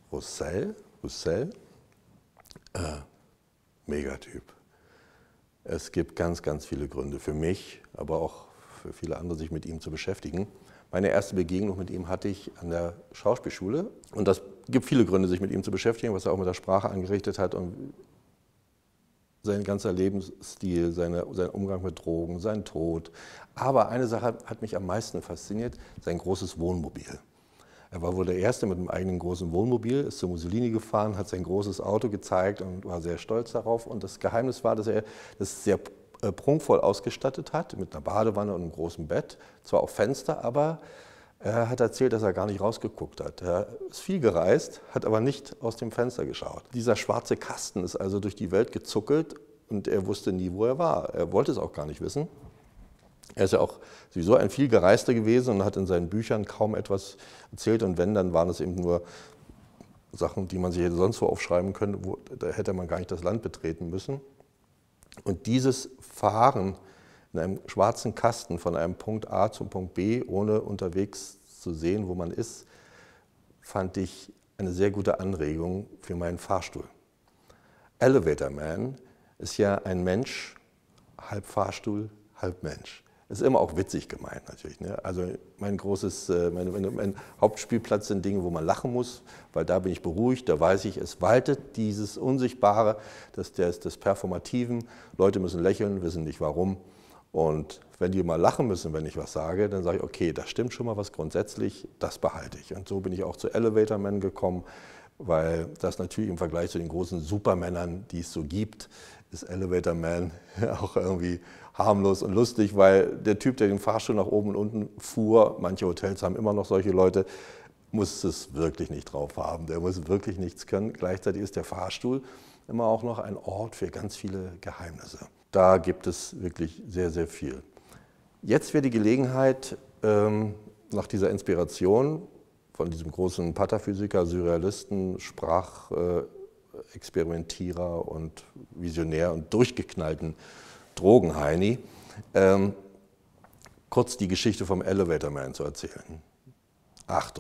Roussel, Megatyp. Es gibt ganz, ganz viele Gründe für mich, aber auch für viele andere, sich mit ihm zu beschäftigen. Meine erste Begegnung mit ihm hatte ich an der Schauspielschule. Und das gibt viele Gründe, sich mit ihm zu beschäftigen, was er auch mit der Sprache angerichtet hat und sein ganzer Lebensstil, sein Umgang mit Drogen, sein Tod. Aber eine Sache hat mich am meisten fasziniert, sein großes Wohnmobil. Er war wohl der Erste mit einem eigenen großen Wohnmobil, ist zu Mussolini gefahren, hat sein großes Auto gezeigt und war sehr stolz darauf. Und das Geheimnis war, dass er das sehr prunkvoll ausgestattet hat, mit einer Badewanne und einem großen Bett, zwar auch Fenster, aber er hat erzählt, dass er gar nicht rausgeguckt hat. Er ist viel gereist, hat aber nicht aus dem Fenster geschaut. Dieser schwarze Kasten ist also durch die Welt gezuckelt und er wusste nie, wo er war. Er wollte es auch gar nicht wissen. Er ist ja auch sowieso ein viel Gereister gewesen und hat in seinen Büchern kaum etwas erzählt. Und wenn, dann waren es eben nur Sachen, die man sich hätte sonst wo aufschreiben können, da hätte man gar nicht das Land betreten müssen. Und dieses Fahren in einem schwarzen Kasten von einem Punkt A zum Punkt B, ohne unterwegs zu sehen, wo man ist, fand ich eine sehr gute Anregung für meinen Fahrstuhl. Elevator Man ist ja ein Mensch, halb Fahrstuhl, halb Mensch. Ist immer auch witzig gemeint natürlich. Ne? Also mein Hauptspielplatz sind Dinge, wo man lachen muss, weil da bin ich beruhigt, da weiß ich, es waltet dieses Unsichtbare, des Performativen. Leute müssen lächeln, wissen nicht warum. Und wenn die mal lachen müssen, wenn ich was sage, dann sage ich, okay, da stimmt schon mal was grundsätzlich, das behalte ich. Und so bin ich auch zu Elevator Man gekommen, weil das natürlich im Vergleich zu den großen Supermännern, die es so gibt, ist Elevator Man auch irgendwie harmlos und lustig, weil der Typ, der den Fahrstuhl nach oben und unten fuhr, manche Hotels haben immer noch solche Leute, muss es wirklich nicht drauf haben, der muss wirklich nichts können. Gleichzeitig ist der Fahrstuhl immer auch noch ein Ort für ganz viele Geheimnisse. Da gibt es wirklich sehr, sehr viel. Jetzt wäre die Gelegenheit, nach dieser Inspiration von diesem großen Pataphysiker, Surrealisten, Sprachexperimentierer und Visionär und durchgeknallten Drogenheini, kurz die Geschichte vom Elevator Man zu erzählen. Achtung!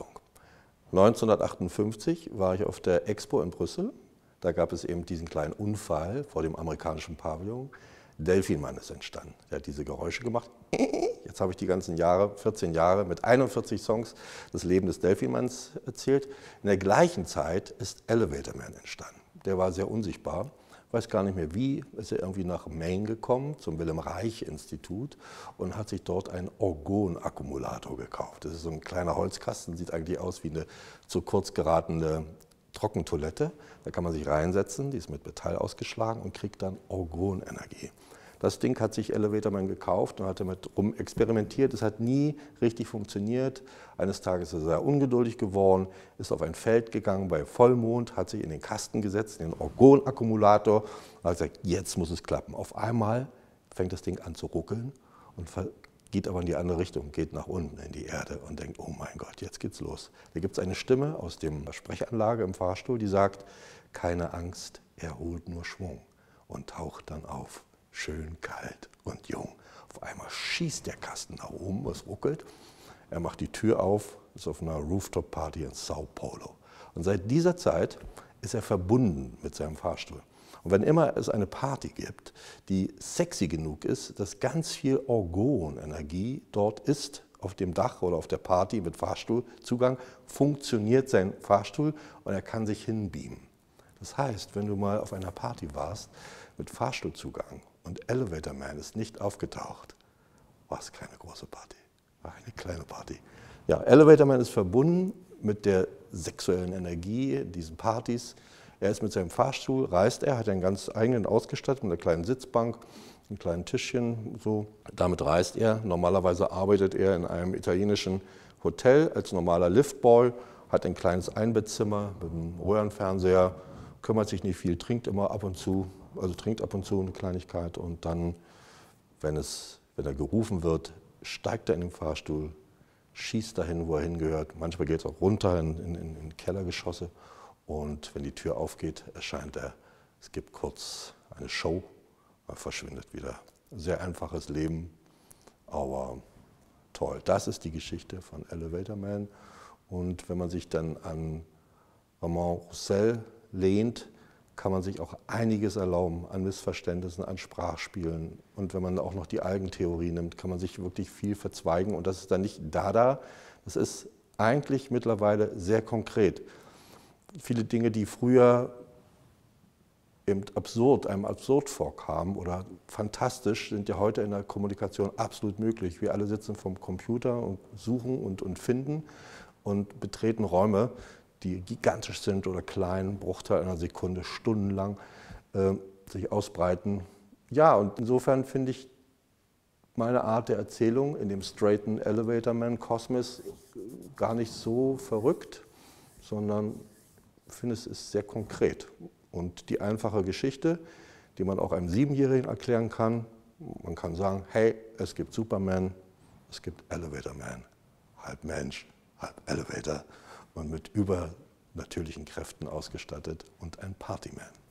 1958 war ich auf der Expo in Brüssel. Da gab es eben diesen kleinen Unfall vor dem amerikanischen Pavillon. Delfinmann ist entstanden. Der hat diese Geräusche gemacht. Jetzt habe ich die ganzen Jahre, 14 Jahre, mit 41 Songs das Leben des Delfinmanns erzählt. In der gleichen Zeit ist Elevator Man entstanden. Der war sehr unsichtbar. Weiß gar nicht mehr wie, ist er irgendwie nach Maine gekommen, zum Wilhelm-Reich-Institut und hat sich dort einen Orgon-Akkumulator gekauft. Das ist so ein kleiner Holzkasten, sieht eigentlich aus wie eine zu kurz geratene Trockentoilette. Da kann man sich reinsetzen, die ist mit Metall ausgeschlagen und kriegt dann Orgonenergie. Das Ding hat sich Elevator Man gekauft und hat damit rumexperimentiert. Es hat nie richtig funktioniert. Eines Tages ist er sehr ungeduldig geworden, ist auf ein Feld gegangen bei Vollmond, hat sich in den Kasten gesetzt, in den Orgonakkumulator und hat gesagt, jetzt muss es klappen. Auf einmal fängt das Ding an zu ruckeln und geht aber in die andere Richtung, geht nach unten in die Erde und denkt, oh mein Gott, jetzt geht's los. Da gibt es eine Stimme aus der Sprechanlage im Fahrstuhl, die sagt, keine Angst, er holt nur Schwung und taucht dann auf. Schön kalt und jung. Auf einmal schießt der Kasten nach oben, es ruckelt. Er macht die Tür auf, ist auf einer Rooftop-Party in Sao Paulo. Und seit dieser Zeit ist er verbunden mit seinem Fahrstuhl. Und wenn immer es eine Party gibt, die sexy genug ist, dass ganz viel Orgonenergie dort ist, auf dem Dach oder auf der Party mit Fahrstuhlzugang, funktioniert sein Fahrstuhl und er kann sich hinbeamen. Das heißt, wenn du mal auf einer Party warst mit Fahrstuhlzugang und Elevator Man ist nicht aufgetaucht, war es keine große Party, war eine kleine Party. Ja, Elevator Man ist verbunden mit der sexuellen Energie diesen Partys. Er ist mit seinem Fahrstuhl, reist er, hat einen ganz eigenen ausgestattet mit einer kleinen Sitzbank, einem kleinen Tischchen, so. Damit reist er. Normalerweise arbeitet er in einem italienischen Hotel als normaler Liftboy, hat ein kleines Einbettzimmer mit einem Röhrenfernseher, kümmert sich nicht viel, trinkt immer ab und zu, also trinkt ab und zu eine Kleinigkeit und dann, wenn er gerufen wird, steigt er in den Fahrstuhl, schießt dahin, wo er hingehört. Manchmal geht es auch runter in Kellergeschosse und wenn die Tür aufgeht, erscheint er. Es gibt kurz eine Show, er verschwindet wieder. Sehr einfaches Leben, aber toll. Das ist die Geschichte von Elevator Man und wenn man sich dann an Armand Roussel lehnt, kann man sich auch einiges erlauben an Missverständnissen, an Sprachspielen. Und wenn man auch noch die Eigentheorie nimmt, kann man sich wirklich viel verzweigen. Und das ist dann nicht Dada, das ist eigentlich mittlerweile sehr konkret. Viele Dinge, die früher eben einem absurd vorkamen oder fantastisch, sind ja heute in der Kommunikation absolut möglich. Wir alle sitzen vom Computer und suchen und finden und betreten Räume, die gigantisch sind oder klein, Bruchteil einer Sekunde, stundenlang sich ausbreiten. Ja, und insofern finde ich meine Art der Erzählung in dem straighten Elevator Man Kosmos gar nicht so verrückt, sondern ich finde, es ist sehr konkret. Und die einfache Geschichte, die man auch einem 7-Jährigen erklären kann, man kann sagen, hey, es gibt Superman, es gibt Elevator Man, halb Mensch, halb Elevator und mit übernatürlichen Kräften ausgestattet und ein Partyman.